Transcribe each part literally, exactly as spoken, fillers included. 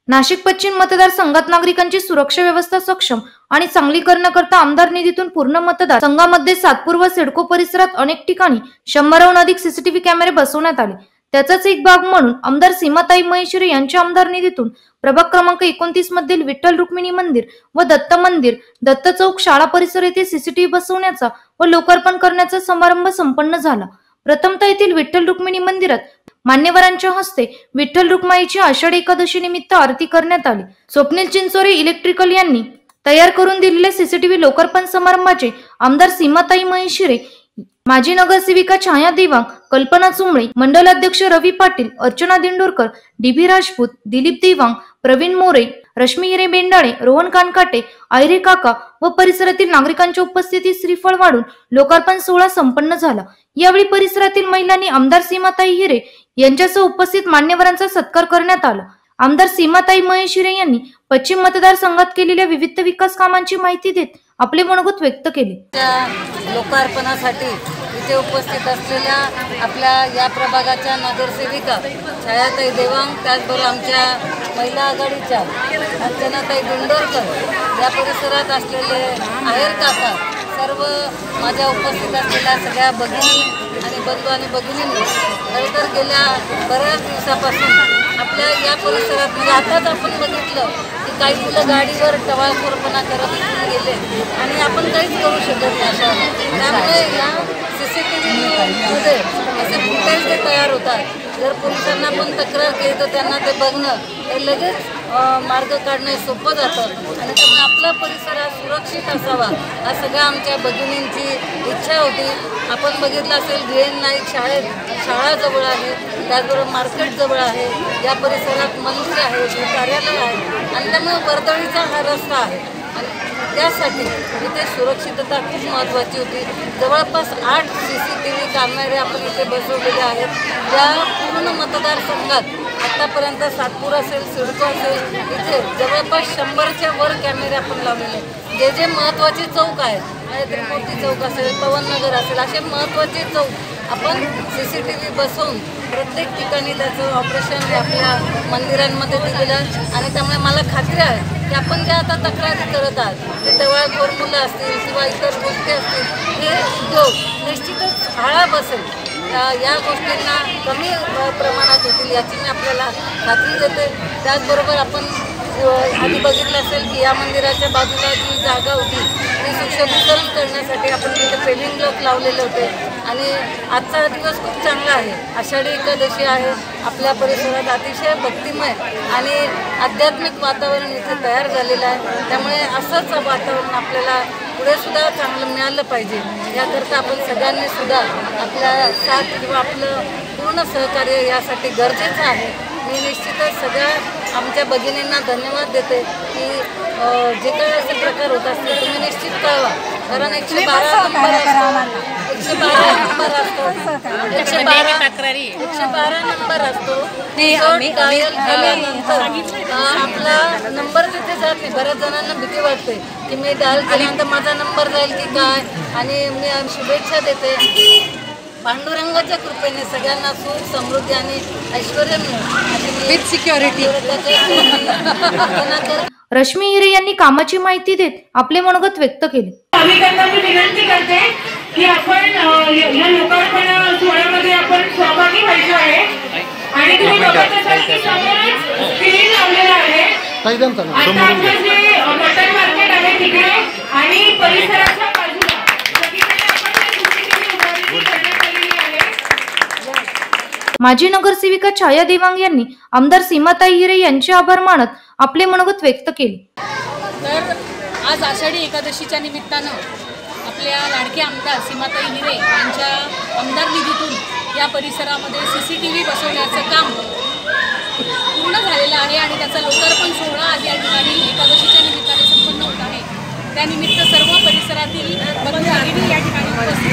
नाशिक पश्चिम मतदारसंघात नागरिकांची सुरक्षा व्यवस्था सक्षम आणि चांगली करण्याकरता आमदार निधीतून पूर्ण मतदार संघामध्ये सातपूर व सिडको परिसरात अनेक ठिकाणी शंभराहून अधिक सीसीटीव्ही कॅमेरे बसवण्यात आले। त्याचाच एक भाग म्हणून आमदार सीमाताई महेश्वरी यांच्या आमदार निधीतून प्रभाग क्रमांक एकोणतीस मधील विठ्ठल रुक्मिणी मंदिर व दत्त मंदिर, दत्त चौक, शाळा परिसर येथे सीसीटीव्ही बसवण्याचा व लोकार्पण करण्याचा समारंभ संपन्न झाला। प्रथमतः येथील विठ्ठल रुक्मिणी मंदिरात मान्यवरांच्या हस्ते विठ्ठल रुक्माईची आषाढी एकादशी निमित्त आरती करण्यात आली। स्वप्नील चिंचोरे इलेक्ट्रिकल यांनी तयार करून दिलेले सीसीटीव्ही लोकार्पण समारंभाचे आमदार सीमाताई महेश्वरी, माजी नगरसेविका छाया देवांग, कल्पना चुंबळे, मंडलाध्यक्ष रवी पाटील, अर्चना दिंडोरकर, डीबी राजपूत, दिलीप देवांग, प्रवीण मोरे, रश्मी हिरे बेंडाळे, रोहन कानकाटे, आयरे काका व परिसरातील नागरिकांच्या उपस्थितीत श्रीफळ वाढून लोकार्पण सोहळा संपन्न झाला। यावेळी परिसरातील महिलांनी आमदार सीमाताई हिरे यांच्यासह उपस्थित मान्यवरांचा सत्कार करण्यात आला। आमदार सीमाताई महेश्वरी यांनी पश्चिम मतदारसंघात केलेल्या विविध विकास कामांची माहिती देत आपले मनोगत व्यक्त केले। लोकार्पणासाठी इथे उपस्थित असलेल्या आपल्या या प्रभागाच्या नगरसेविका छायाताई देवांग, त्याचबरोबर आमच्या महिला आघाडीच्या अर्चनाताई दिंडोरकर, या परिसरात असलेले आहेर काका, सर्व माझ्या उपस्थित असलेल्या सगळ्या भगिनी आणि बंधू आणि भगिनींनी खरं तर गेल्या बऱ्याच दिवसापासून आपल्या या परिसरात, म्हणजे आताच आपण बघितलं की काही मुलं गाडीवर टवाळखोरपणा करत गेले आणि आपण काहीच करू शकत नाही अशा। त्यामुळे या सी सी टी व्हीमध्ये असे फुटेज ते तयार होतात। जर पोलिसांना पण तक्रार केली तर त्यांना ते बघणं हे लगेच मार्ग काढणं सोपं जातं आणि त्यामुळे आपला परिसर हा सुरक्षित असावा हा सगळ्या आमच्या भगिनींची इच्छा होती। आपण बघितलं असेल डी एन नाईक शाळेत शाळा जवळ आहे, त्याचबरोबर मार्केट जवळ आहे, या परिसरात मंदिर आहे, कार्यालय आहे आणि त्यामुळे वर्दळीचा हा रस्ता आहे आणि त्यासाठी इथे सुरक्षितता खूप महत्त्वाची होती। जवळपास आठ सी सी टी व्ही कॅमेरे आपण इथे बसवलेले आहेत। या पूर्ण मतदारसंघात आतापर्यंत सातपूर असेल, सिडको असेल, इथे जवळपास शंभरच्या वर कॅमेरे आपण लावलेले। जे जे महत्त्वाचे चौक आहेत, त्रिमूर्ती चौक असेल, पवननगर असेल, असे महत्त्वाचे चौक आपण सी सी टी व्ही बसवून प्रत्येक ठिकाणी त्याचं ऑपरेशन आपल्या मंदिरांमध्ये दिलेलं आणि त्यामुळे मला खात्री आहे की आपण ज्या आता तक्रारी करत आहात ते टवाळखोर मुलं असतील किंवा इतर गोष्टी असतील, हे उद्योग निश्चितच आळा बसेल, या गोष्टींना कमी प्रमाणात होतील याची मी आपल्याला खात्री देते। त्याचबरोबर आपण आधी बघितलं असेल की या मंदिराच्या बाजूला जी जागा होती ती सुशोभीकरण करण्यासाठी आपण तिथे पेलिंग ब्लॉक लावलेले होते आणि आजचा दिवस खूप चांगला आहे। आषाढी एकादशी आहे, आपल्या परिसरात अतिशय भक्तिमय आणि आध्यात्मिक वातावरण इथे तयार झालेलं आहे। त्यामुळे असंच वातावरण आपल्याला पुढे सुद्धा चांगलं मिळालं पाहिजे, याकरता आपण सगळ्यांनी सुद्धा आपल्या साथ किंवा आपलं पूर्ण सहकार्य यासाठी गरजेचं आहे। मी निश्चितच सगळ्या आमच्या भगिनींना धन्यवाद देते की जे काही असे प्रकार होत असतील तुम्ही निश्चित कळवा, कारण एकशे बारा नंबर असतो एकशे बारा नंबर असतो एकशे बारा तक्रारी एकशे बारा नंबर असतो आपला नंबर तिथे जात नाही। बऱ्याच जणांना भीती वाटते की मी डायल केल्यानंतर माझा नंबर जाईल की काय, आणि मी शुभेच्छा देते पांडुरंगाच्या कृपेने सगळ्यांना सुख, समृद्धी आणि ऐश्वर्य विथ सिक्युरिटी। रश्मी हिरे यांनी कामाची माहिती देत आपले मनोगत व्यक्त केले। नागरिकांना मी विनंती करते की आपण या लोकार्पण सोहळ्यामध्ये आपण सहभागी व्हायचं आहे आणि तुम्ही बघत असाल की समोरच स्क्रीन लावलेलं आहे। आता आपलं जे मटन मार्केट आहे तिकडे आणि परिसराच्या बाजूला माजी नगरसेविका छाया देवांग यांनी आमदार सीमाताई हिरे यांचे आभार मानत आपले मनोगत व्यक्त केले। तर आज आषाढी एकादशीच्या निमित्तानं आपल्या लाडके आमदार सीमाताई हिरे यांच्या आमदार निधीतून या परिसरामध्ये सी सी टी व्ही बसवण्याचं काम पूर्ण झालेलं आहे आणि त्याचा लोकार्पण सोहळा आज या ठिकाणी एकादशीच्या निमित्ताने संपन्न होत आहे। त्यानिमित्त सर्व परिसरातील बंधू भगिनी या ठिकाणी उपस्थित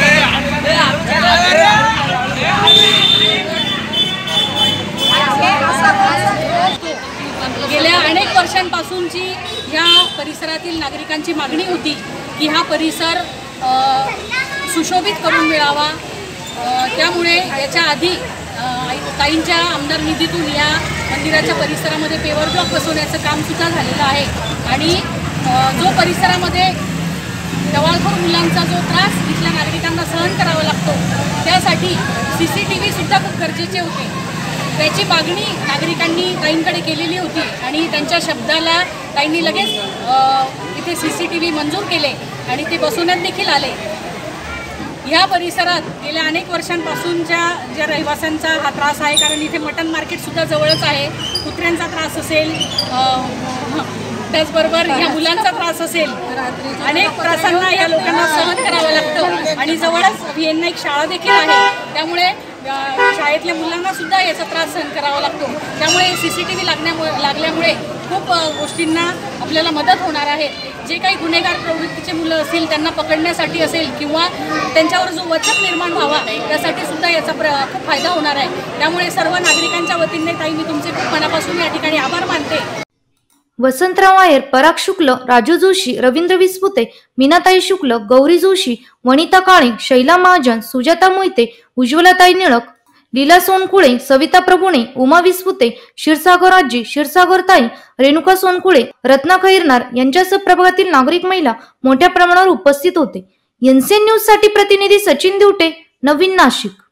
गेल्या अनेक वर्षांपासूनची ह्या परिसरातील नागरिकांची मागणी होती की हा परिसर सुशोभित करून मिळावा। त्यामुळे याच्या आधी ताईंच्या आमदार निधीतून या मंदिराच्या परिसरामध्ये पेवर ब्लॉक बसवण्याचं कामसुद्धा झालेलं आहे आणि अ, जो परिसरामध्ये टवाळखोर मुलांचा जो त्रास इथल्या नागरिकांना सहन करावा लागतो त्यासाठी सी सी टी व्हीसुद्धा खूप गरजेचे होते. त्याची मागणी नागरिकांनी ताईंकडे केलेली होती आणि त्यांच्या शब्दाला ताईंनी लगेच अ, इथे सी सी टी व्ही मंजूर केले आणि ते बसवण्यात देखील आले. ह्या परिसरात गेल्या अनेक वर्षांपासूनच्या ज्या रहिवाशांचा हा त्रास आहे, कारण इथे मटण मार्केटसुद्धा जवळच आहे, कुत्र्यांचा त्रास असेल, त्याचबरोबर ह्या मुलांचा त्रास असेल, अनेक त्रासांना या लोकांना सहन करावं लागतं आणि जवळच व्ही एन नाईक शाळा देखील आहे, त्यामुळे शाळेतल्या मुलांना सुद्धा याचा त्रास सहन करावा लागतो. त्यामुळे सी सी टी व्ही लागण्यामुळे लागल्यामुळे खूप गोष्टींना आपल्याला मदत होणार आहे. जे काही गुन्हेगार प्रवृत्तीचे मुलं असतील त्यांना पकडण्यासाठी असेल किंवा त्यांच्यावर जो वचक निर्माण व्हावा त्यासाठी सुद्धा याचा प्र खूप फायदा होणार आहे. त्यामुळे सर्व नागरिकांच्या वतीने ताई मी तुमचे खूप मनापासून या ठिकाणी आभार मानते. वसंतराव आयर, पराग शुक्ल, राजू जोशी, रवींद्र विस्पुते, मीनाताई शुक्ल, गौरी जोशी, वनिता काळे, शैला महाजन, सुजाता मोहिते, उज्ज्वलाताई निळक, लीला सोनकुळे, सविता प्रभुणे, उमा विस्पुते, क्षीरसागर आजी, क्षीरसागर ताई, रेणुका सोनकुळे, रत्ना खैरनार यांच्यासह प्रभागातील नागरिक महिला मोठ्या प्रमाणावर उपस्थित होते. एनसीएन न्यूज साठी प्रतिनिधी सचिन दिवटे, नवीन नाशिक.